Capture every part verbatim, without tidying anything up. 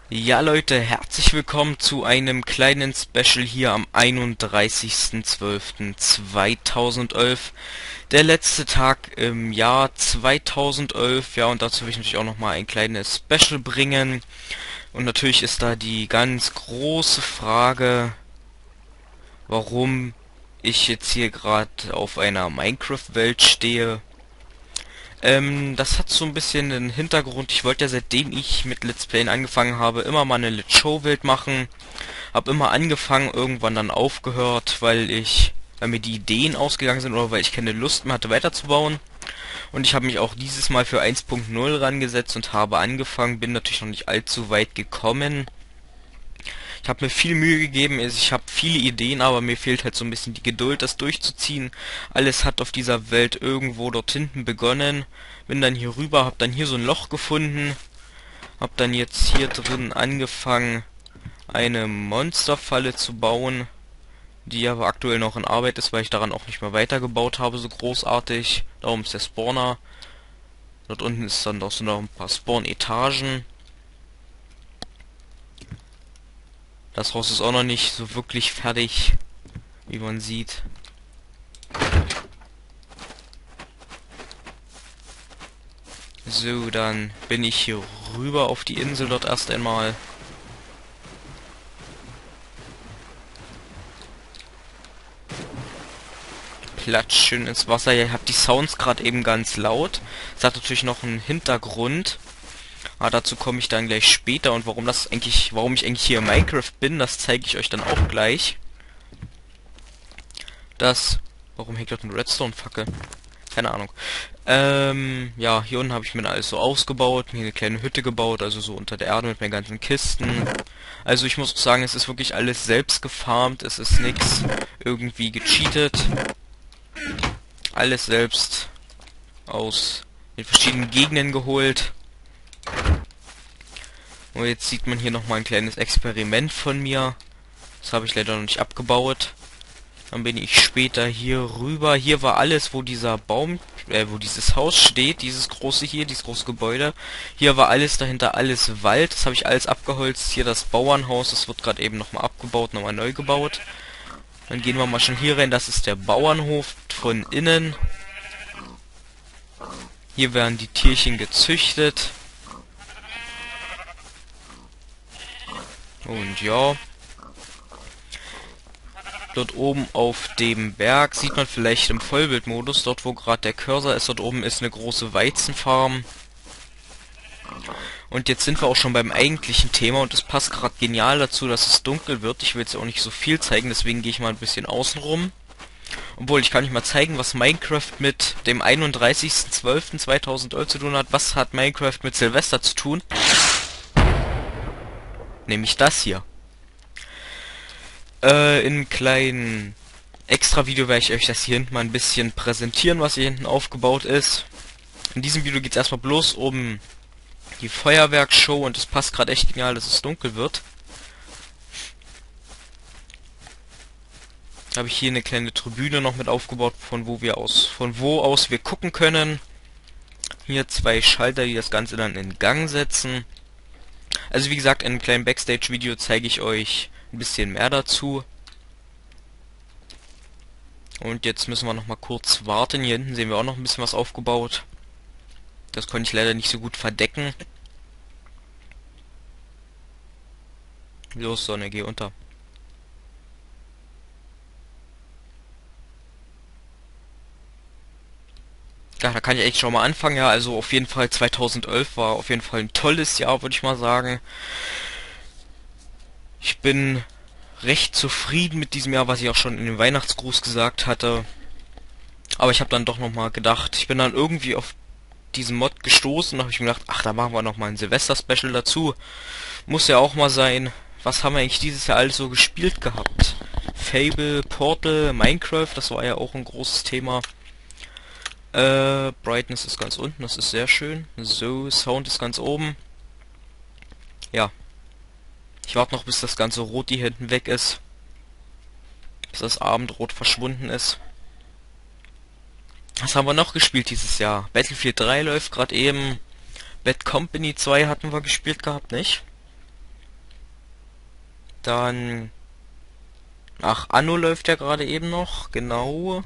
Ja Leute, herzlich willkommen zu einem kleinen Special hier am einunddreißigsten zwölften zweitausendelf. Der letzte Tag im Jahr zweitausendelf. Ja, und dazu will ich natürlich auch nochmal ein kleines Special bringen. Und natürlich ist da die ganz große Frage, warum ich jetzt hier gerade auf einer Minecraft-Welt stehe. Ähm, das hat so ein bisschen einen Hintergrund. Ich wollte ja, seitdem ich mit Let's Playen angefangen habe, immer mal eine Let's Show-Welt machen. Hab immer angefangen, irgendwann dann aufgehört, weil ich, weil mir die Ideen ausgegangen sind oder weil ich keine Lust mehr hatte weiterzubauen. Und ich habe mich auch dieses Mal für eins Punkt null rangesetzt und habe angefangen, bin natürlich noch nicht allzu weit gekommen. Ich habe mir viel Mühe gegeben, also ich habe viele Ideen, aber mir fehlt halt so ein bisschen die Geduld, das durchzuziehen. Alles hat auf dieser Welt irgendwo dort hinten begonnen. Bin dann hier rüber, hab dann hier so ein Loch gefunden. Hab dann jetzt hier drin angefangen, eine Monsterfalle zu bauen, die aber aktuell noch in Arbeit ist, weil ich daran auch nicht mehr weitergebaut habe, so großartig. Darum ist der Spawner. Dort unten ist dann auch so noch ein paar Spawn-Etagen. Das Haus ist auch noch nicht so wirklich fertig, wie man sieht. So, dann bin ich hier rüber auf die Insel dort erst einmal. Platsch schön ins Wasser. Ja, ihr habt die Sounds gerade eben ganz laut. Es hat natürlich noch einen Hintergrund. Aber dazu komme ich dann gleich später, und warum das eigentlich, warum ich eigentlich hier in Minecraft bin, das zeige ich euch dann auch gleich. Das, warum hängt dort eine Redstone-Fackel? Keine Ahnung. Ähm, ja, hier unten habe ich mir dann alles so ausgebaut, mir eine kleine Hütte gebaut, also so unter der Erde mit meinen ganzen Kisten. Also ich muss auch sagen, es ist wirklich alles selbst gefarmt, es ist nichts irgendwie gecheatet. Alles selbst aus den verschiedenen Gegenden geholt. Und jetzt sieht man hier nochmal ein kleines Experiment von mir. Das habe ich leider noch nicht abgebaut. Dann bin ich später hier rüber. Hier war alles, wo dieser Baum, äh, wo dieses Haus steht, dieses große hier, dieses große Gebäude. Hier war alles dahinter, alles Wald. Das habe ich alles abgeholzt. Hier das Bauernhaus, das wird gerade eben nochmal abgebaut, nochmal neu gebaut. Dann gehen wir mal schon hier rein. Das ist der Bauernhof von innen. Hier werden die Tierchen gezüchtet. Und ja. Dort oben auf dem Berg sieht man vielleicht im Vollbildmodus, dort wo gerade der Cursor ist, dort oben ist eine große Weizenfarm. Und jetzt sind wir auch schon beim eigentlichen Thema, und es passt gerade genial dazu, dass es dunkel wird. Ich will jetzt auch nicht so viel zeigen, deswegen gehe ich mal ein bisschen außen rum. Obwohl, ich kann euch mal zeigen, was Minecraft mit dem einunddreißigsten zwölften zweitausendelf zu tun hat. Was hat Minecraft mit Silvester zu tun? Nämlich das hier. Äh, in einem kleinen Extra-Video werde ich euch das hier hinten mal ein bisschen präsentieren, was hier hinten aufgebaut ist. In diesem Video geht es erstmal bloß um die Feuerwerksshow, und es passt gerade echt genial, dass es dunkel wird. Da habe ich hier eine kleine Tribüne noch mit aufgebaut, von wo wir aus, von wo aus wir gucken können. Hier zwei Schalter, die das Ganze dann in Gang setzen. Also wie gesagt, in einem kleinen Backstage-Video zeige ich euch ein bisschen mehr dazu. Und jetzt müssen wir noch mal kurz warten. Hier hinten sehen wir auch noch ein bisschen was aufgebaut. Das konnte ich leider nicht so gut verdecken. Los, Sonne, geh unter. Ja, da kann ich echt schon mal anfangen. Ja, also auf jeden Fall zweitausendelf war auf jeden Fall ein tolles Jahr, würde ich mal sagen. Ich bin recht zufrieden mit diesem Jahr, was ich auch schon in dem Weihnachtsgruß gesagt hatte. Aber ich habe dann doch nochmal gedacht, ich bin dann irgendwie auf diesen Mod gestoßen, habe ich mir gedacht, ach, da machen wir noch mal ein Silvester-Special dazu. Muss ja auch mal sein. Was haben wir eigentlich dieses Jahr alles so gespielt gehabt? Fable, Portal, Minecraft, das war ja auch ein großes Thema. Äh, Brightness ist ganz unten, das ist sehr schön. So, Sound ist ganz oben. Ja. Ich warte noch, bis das ganze Rot hier hinten weg ist. Bis das Abendrot verschwunden ist. Was haben wir noch gespielt dieses Jahr? Battlefield drei läuft gerade eben. Bad Company zwei hatten wir gespielt gehabt, nicht? Dann... Ach, Anno läuft ja gerade eben noch, genau.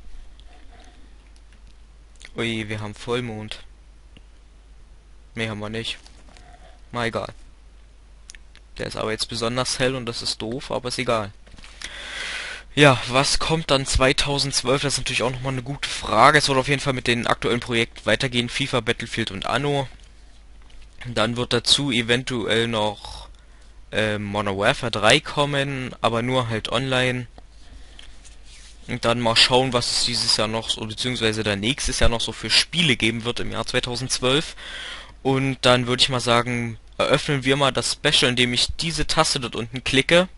Ui, wir haben Vollmond. Nee, haben wir nicht. Mal egal. Der ist aber jetzt besonders hell und das ist doof, aber ist egal. Ja, was kommt dann zweitausendzwölf? Das ist natürlich auch nochmal eine gute Frage. Es wird auf jeden Fall mit den aktuellen Projekten weitergehen. FIFA, Battlefield und Anno. Dann wird dazu eventuell noch äh, Modern Warfare drei kommen, aber nur halt online. Und dann mal schauen, was es dieses Jahr noch, so, beziehungsweise dann nächstes Jahr noch so für Spiele geben wird im Jahr zweitausendzwölf. Und dann würde ich mal sagen, eröffnen wir mal das Special, indem ich diese Taste dort unten klicke.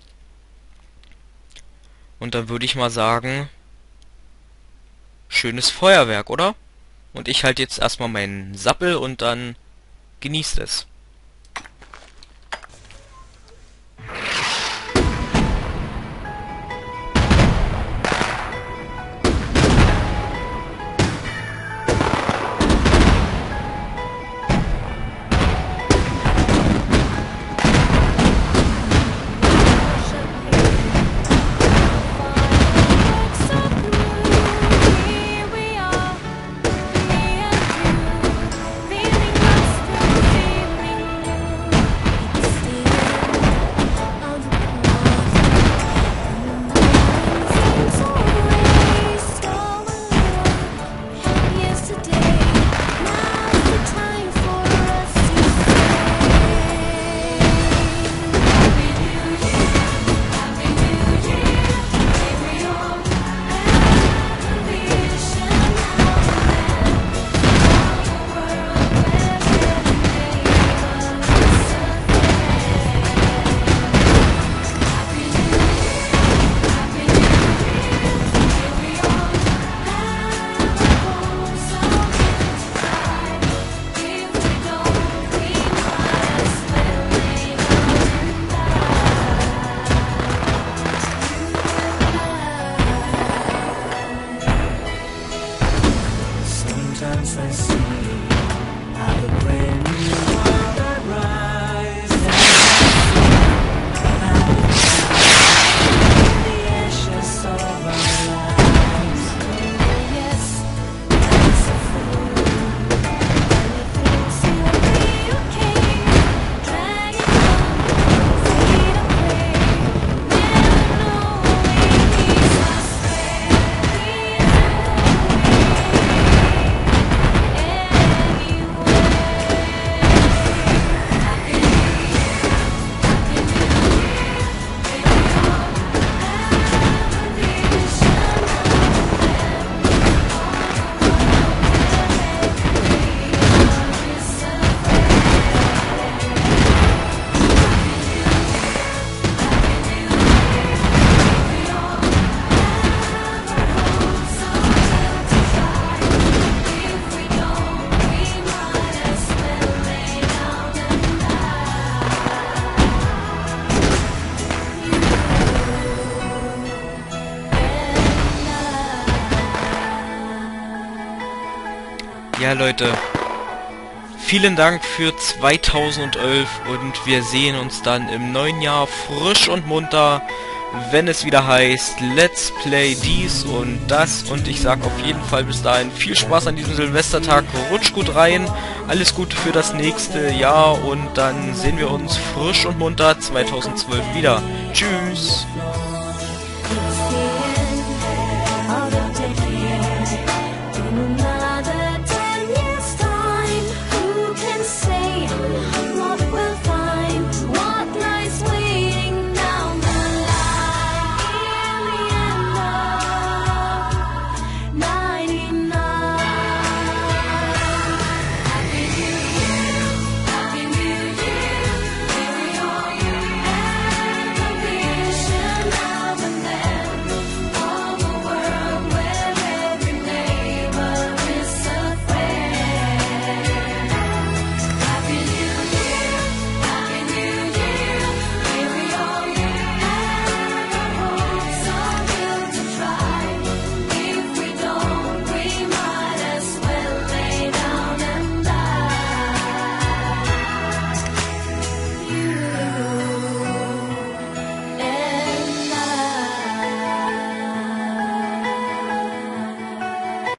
Und dann würde ich mal sagen, schönes Feuerwerk, oder? Und ich halte jetzt erstmal meinen Sappel und dann genießt es. Sometimes I see how the brand new world arise and the ashes of our lives. Yes, that's a fool. Anything seems to be okay. Drag it on, fade away. Never knowing he's astray. Ja, Leute, vielen Dank für zweitausendelf und wir sehen uns dann im neuen Jahr frisch und munter, wenn es wieder heißt Let's Play dies und das, und ich sag auf jeden Fall bis dahin viel Spaß an diesem Silvestertag, rutscht gut rein, alles Gute für das nächste Jahr und dann sehen wir uns frisch und munter zweitausendzwölf wieder. Tschüss!